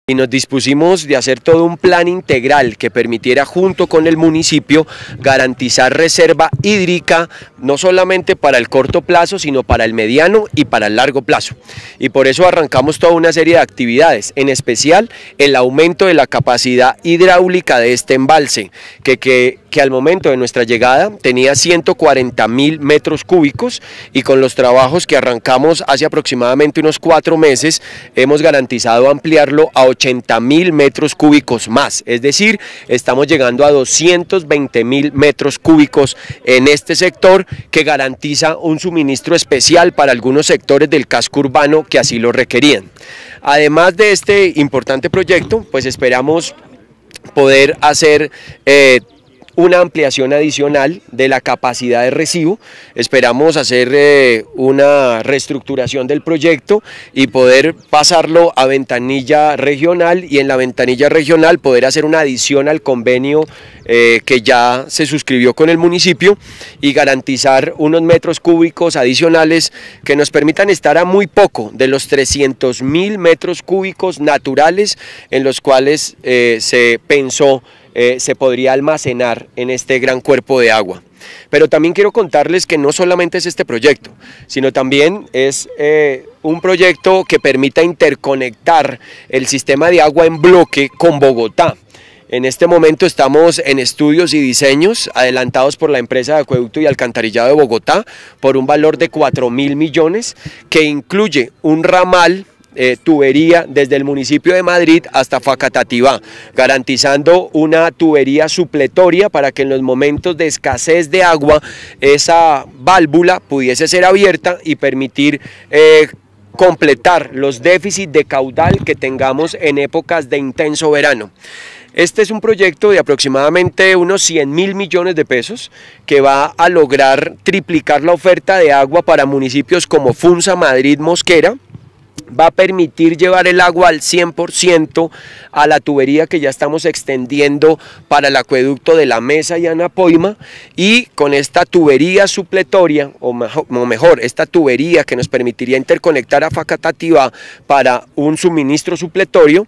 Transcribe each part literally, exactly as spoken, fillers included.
Y nos dispusimos de hacer todo un plan integral que permitiera junto con el municipio garantizar reserva hídrica no solamente para el corto plazo sino para el mediano y para el largo plazo. Y por eso arrancamos toda una serie de actividades, en especial el aumento de la capacidad hidráulica de este embalse, que, que, que al momento de nuestra llegada tenía ciento cuarenta mil metros cúbicos y con los trabajos que arrancamos hace aproximadamente unos cuatro meses hemos garantizado ampliarlo a ochenta mil metros cúbicos más, es decir, estamos llegando a doscientos veinte mil metros cúbicos en este sector que garantiza un suministro especial para algunos sectores del casco urbano que así lo requerían. Además de este importante proyecto, pues esperamos poder hacer eh, una ampliación adicional de la capacidad de recibo. Esperamos hacer eh, una reestructuración del proyecto y poder pasarlo a ventanilla regional, y en la ventanilla regional poder hacer una adición al convenio eh, que ya se suscribió con el municipio y garantizar unos metros cúbicos adicionales que nos permitan estar a muy poco de los trescientos mil metros cúbicos naturales en los cuales eh, se pensó Eh, se podría almacenar en este gran cuerpo de agua. Pero también quiero contarles que no solamente es este proyecto, sino también es eh, un proyecto que permita interconectar el sistema de agua en bloque con Bogotá. En este momento estamos en estudios y diseños adelantados por la empresa de acueducto y alcantarillado de Bogotá por un valor de cuatro mil millones, que incluye un ramal Eh, tubería desde el municipio de Madrid hasta Facatativá, garantizando una tubería supletoria para que en los momentos de escasez de agua esa válvula pudiese ser abierta y permitir eh, completar los déficits de caudal que tengamos en épocas de intenso verano. Este es un proyecto de aproximadamente unos cien mil millones de pesos que va a lograr triplicar la oferta de agua para municipios como Funza, Madrid, Mosquera. Va a permitir llevar el agua al cien por ciento a la tubería que ya estamos extendiendo para el acueducto de La Mesa y Anapoima, y con esta tubería supletoria, o mejor, o mejor esta tubería que nos permitiría interconectar a Facatativá para un suministro supletorio,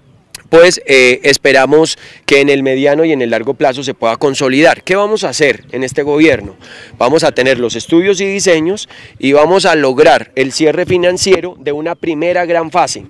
pues eh, esperamos que en el mediano y en el largo plazo se pueda consolidar. ¿Qué vamos a hacer en este gobierno? Vamos a tener los estudios y diseños y vamos a lograr el cierre financiero de una primera gran fase,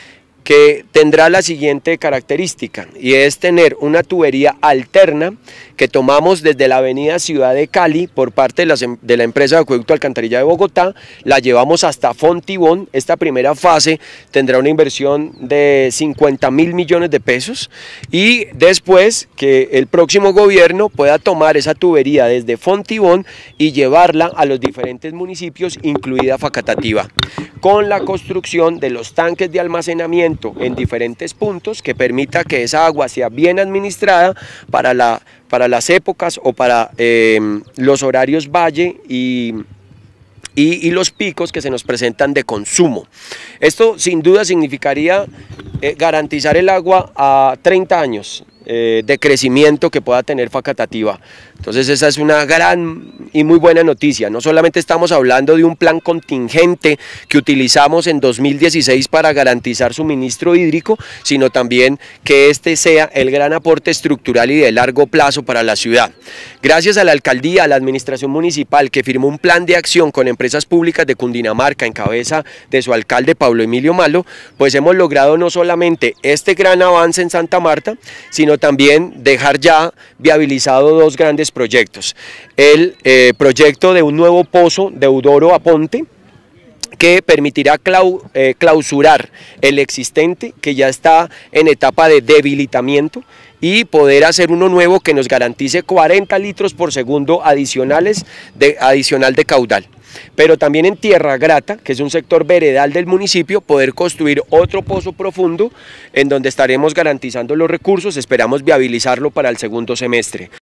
que tendrá la siguiente característica, y es tener una tubería alterna que tomamos desde la avenida Ciudad de Cali por parte de la, de la empresa de acueducto alcantarilla de Bogotá, la llevamos hasta Fontibón. Esta primera fase tendrá una inversión de cincuenta mil millones de pesos, y después que el próximo gobierno pueda tomar esa tubería desde Fontibón y llevarla a los diferentes municipios, incluida Facatativá, con la construcción de los tanques de almacenamiento en diferentes puntos que permita que esa agua sea bien administrada para, la, para las épocas o para eh, los horarios valle y, y, y los picos que se nos presentan de consumo. Esto sin duda significaría eh, garantizar el agua a treinta años eh, de crecimiento que pueda tener Facatativá. Entonces esa es una gran y muy buena noticia. No solamente estamos hablando de un plan contingente que utilizamos en dos mil dieciséis para garantizar suministro hídrico, sino también que este sea el gran aporte estructural y de largo plazo para la ciudad. Gracias a la alcaldía, a la administración municipal, que firmó un plan de acción con empresas públicas de Cundinamarca en cabeza de su alcalde Pablo Emilio Malo, pues hemos logrado no solamente este gran avance en Santa Marta, sino también dejar ya viabilizado dos grandes proyectos. El eh, proyecto de un nuevo pozo de Eudoro a Ponte, que permitirá clau, eh, clausurar el existente, que ya está en etapa de debilitamiento, y poder hacer uno nuevo que nos garantice cuarenta litros por segundo adicionales de, adicional de caudal. Pero también en Tierra Grata, que es un sector veredal del municipio, poder construir otro pozo profundo en donde estaremos garantizando los recursos. Esperamos viabilizarlo para el segundo semestre.